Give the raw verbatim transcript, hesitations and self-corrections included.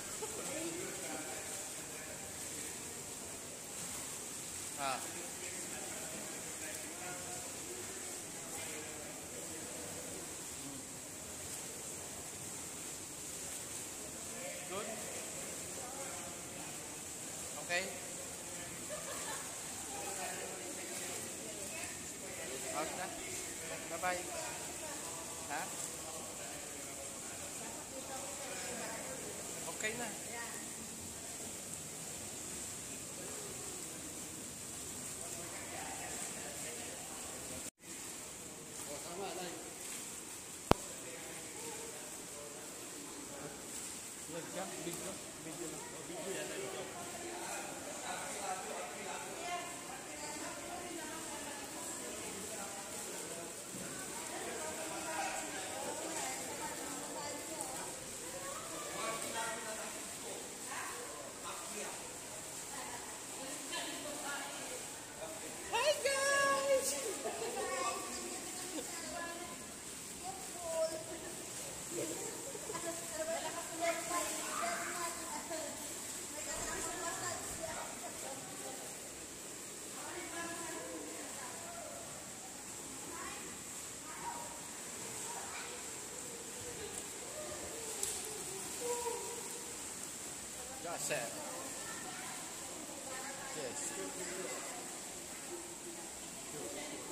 Ah. Good. Okay. Out na. Bye-bye. Ha? Okay na. O, tama na. Live ka? Video? Video lang. Video yan. Hi guys! Just set. Yes.